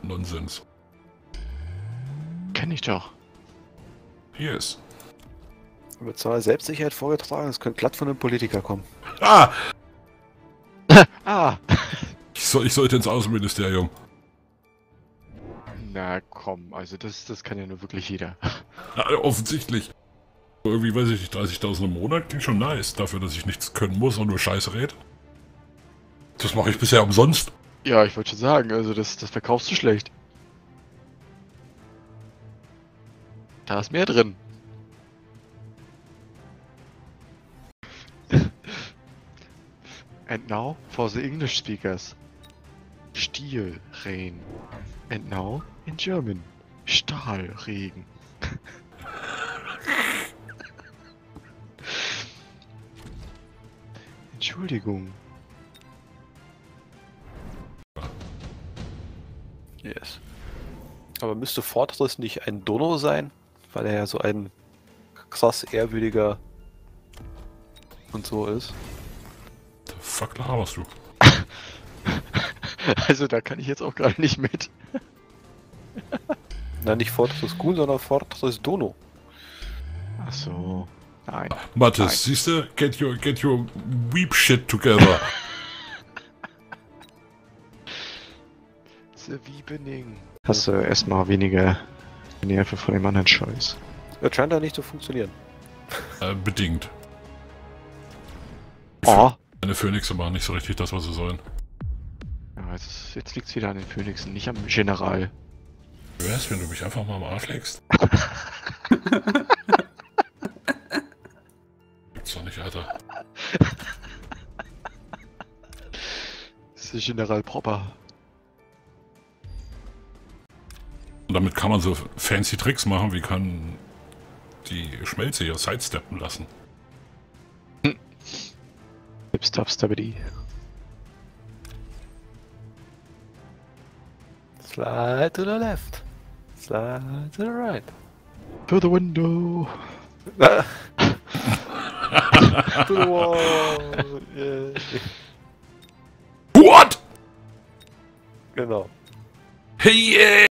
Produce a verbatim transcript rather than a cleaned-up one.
Nonsens. Kenn ich doch. Hier ist. Wird zwar Selbstsicherheit vorgetragen, es könnte glatt von einem Politiker kommen. Ah! Ah! Ich, soll, ich sollte ins Außenministerium. Na komm, also das, das kann ja nur wirklich jeder. Ja, offensichtlich. Irgendwie, weiß ich nicht, dreißigtausend im Monat klingt schon nice. Dafür, dass ich nichts können muss und nur Scheiße rede. Das mache ich bisher umsonst. Ja, ich wollte schon sagen, also das, das verkaufst du schlecht. Da ist mehr drin. And now for the English speakers. Stielregen. And now in German. Stahlregen. Entschuldigung. Yes. Aber müsste Fortress nicht ein Dono sein? Weil er ja so ein krass ehrwürdiger und so ist. The fuck laberst du? Also da kann ich jetzt auch gerade nicht mit. Nein, nicht Fortress Gun, sondern Fortress Dono. Ach so. Nein. Mathis, siehst du? Get your, get your weep shit together. The Wiebening. Hast du erstmal weniger Nerven von dem anderen Scheiß. Das scheint ja nicht zu funktionieren. äh, bedingt. Oh. Meine Phönixe machen nicht so richtig das, was sie sollen. Ja, jetzt, jetzt liegt's wieder an den Phönixen, nicht am General. Wie wär's, wenn du mich einfach mal am Arsch leckst? Gibt's doch nicht, Alter. Das ist der General Proper. Und damit kann man so fancy Tricks machen, wie kann die Schmelze hier sidesteppen lassen. Hip stop stability. Slide to the left. Slide to the right. To the window. To the wall. Yeah. What? Genau. Hey, yeah!